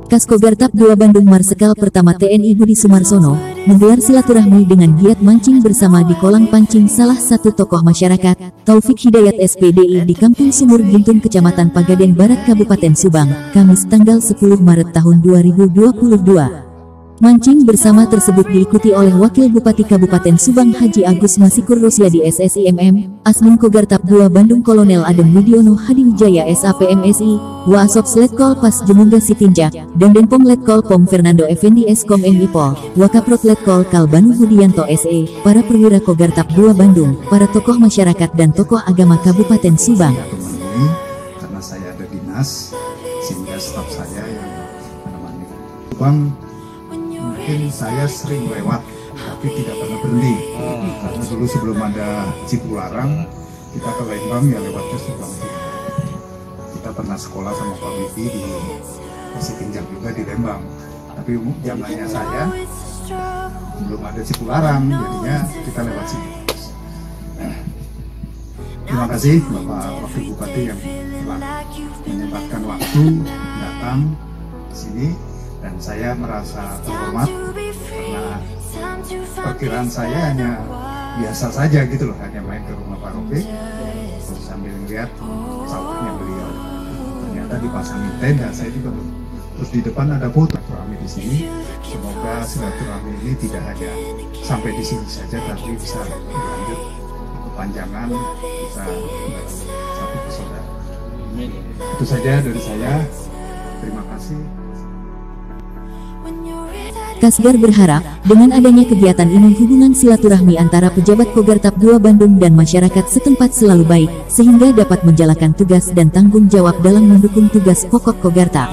Kogartap II Bandung Marsikal Pertama TNI Budi Sumarsono menggelar silaturahmi dengan giat mancing bersama di kolam pancing salah satu tokoh masyarakat, Taufik Hidayat SPDI di Kampung Sumur Gintung Kecamatan Pagaden Barat Kabupaten Subang, Kamis tanggal 10 Maret tahun 2022. Mancing bersama tersebut diikuti oleh Wakil Bupati Kabupaten Subang Haji Agus Masikur Rosyadi SSIMM, Asmin Kogartap II Bandung Kolonel Adem Widiono Hadiwijaya SAPMSI, Waasop Letkol Pas Jemungga Sitinjak, dan Denpom Letkol Pom Fernando Effendi Eskom MIPol, Wakaprot Letkol Kalbanu Budianto SE, para perwira Kogartap II Bandung, para tokoh masyarakat dan tokoh agama Kabupaten Subang. Karena saya ada dinas, sehingga staf saya yang menemani. Subang, mungkin saya sering lewat, tapi tidak pernah berhenti. Karena dulu sebelum ada Cipularang, kita ke Lembang ya lewatnya Subang. Kita pernah sekolah sama Pak Wifi di Sitinjak juga di Lembang. Tapi zamannya saya belum ada Cipularang, jadinya kita lewat sini. Terima kasih Bapak Wakil Bupati yang telah menyempatkan waktu datang ke sini. Dan saya merasa terhormat karena perkiraan saya hanya biasa saja gitu loh, hanya main ke rumah Pak Rofi terus sambil melihat sawahnya beliau, ternyata dipasangin tenda. Saya juga terus di depan ada foto silaturahmi di sini. Semoga silaturahmi ini tidak hanya sampai di sini saja, tapi bisa berlanjut kepanjangan, bisa satu persaudaraan. Itu saja dari saya. Terima kasih. Kasgar berharap, dengan adanya kegiatan ini hubungan silaturahmi antara pejabat Kogartap II Bandung dan masyarakat setempat selalu baik, sehingga dapat menjalankan tugas dan tanggung jawab dalam mendukung tugas pokok Kogartap.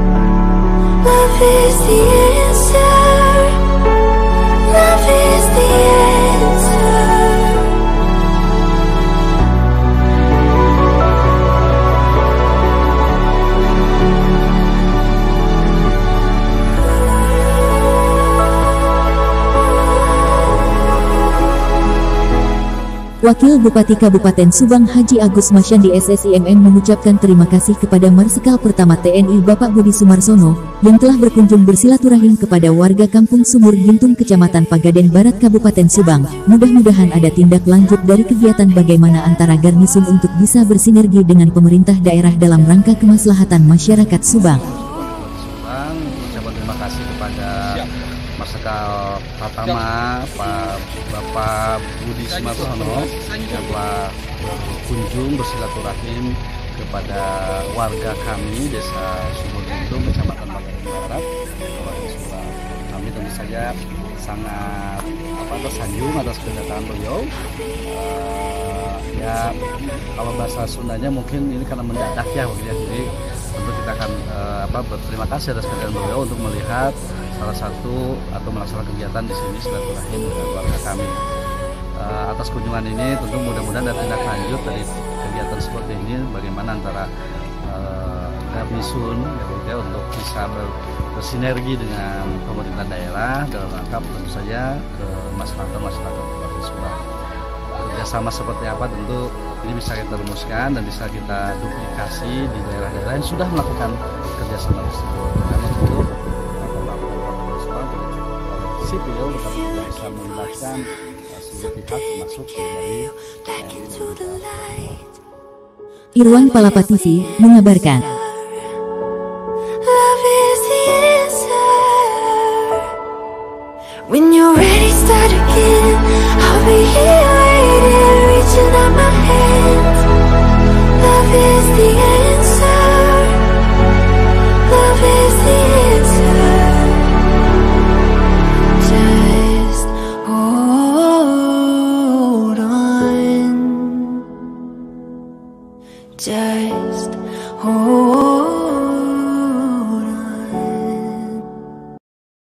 Wakil Bupati Kabupaten Subang Haji Agus Masyandi SSIMM mengucapkan terima kasih kepada Marsikal Pertama TNI Bapak Budi Sumarsono yang telah berkunjung bersilaturahim kepada warga Kampung Sumur Gintung Kecamatan Pagaden Barat Kabupaten Subang. Mudah-mudahan ada tindak lanjut dari kegiatan bagaimana antara garnisun untuk bisa bersinergi dengan pemerintah daerah dalam rangka kemaslahatan masyarakat Subang. Ucapan terima kasih kepada Marsikal Pertama Bapak Budi Sumarsono yang telah berkunjung bersilaturahim kepada warga kami Desa Sumur Gintung Kecamatan Pagaden Barat Kabupaten Subang. Kami tentu saja sangat tersanjung atas kedatangan beliau. Ya kalau bahasa Sundanya mungkin ini karena mendadak ya, jadi tentu kita akan berterima kasih atas kedatangan beliau untuk melihat salah satu atau melaksanakan kegiatan di sini silaturahim dengan warga kami. Atas kunjungan ini tentu mudah-mudahan ada tindak lanjut dari kegiatan seperti ini, bagaimana antara garnisun ya, untuk bisa bersinergi dengan pemerintah daerah dalam rangka tentu saja masyarakat Kabupaten Subang. Kerjasama seperti apa tentu ini bisa kita rumuskan dan bisa kita duplikasi di daerah-daerah yang sudah melakukan kerjasama tersebut. Karena tentu beliau tetap bisa melibatkan seluruh pihak termasuk dari Irwan Palapa TV mengabarkan. When you're ready, start again.